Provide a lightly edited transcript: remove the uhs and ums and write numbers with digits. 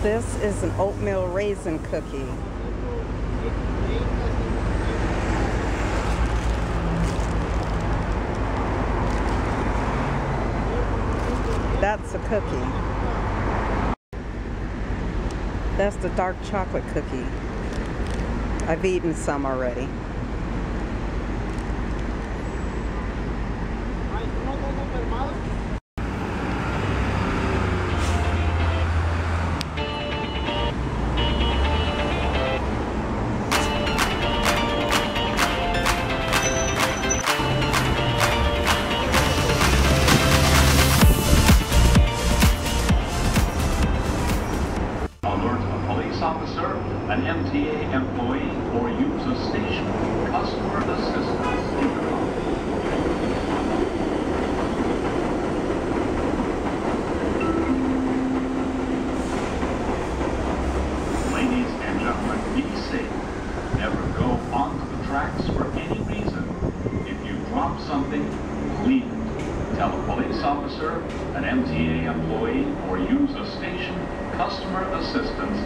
This is an oatmeal raisin cookie. That's a cookie. That's the dark chocolate cookie. I've eaten some already. Officer, an MTA employee, or use a station customer assistance intercom. Ladies and gentlemen, be safe. Never go onto the tracks for any reason. If you drop something, leave it. Tell a police officer, an MTA employee, or use a station customer assistance